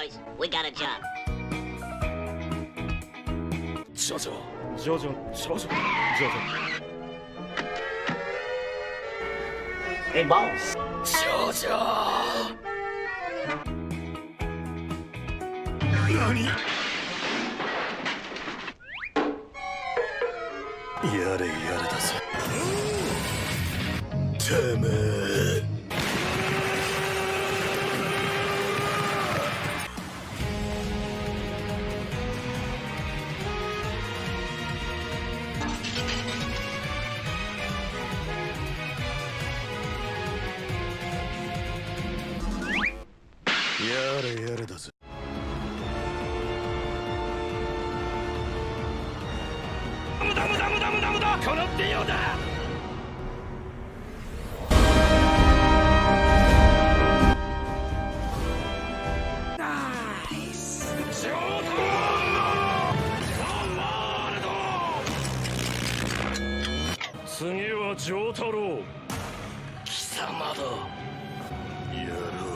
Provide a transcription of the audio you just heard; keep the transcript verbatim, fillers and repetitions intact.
boys. We got a job. ジョジョジョジョジョジョジョジョ Hey, boss. ジョジョ何やれやれだぜてめえやれやれだぜ無駄無駄無駄無駄無駄このってようだナイスジョー次はジョータロウ貴様だやろう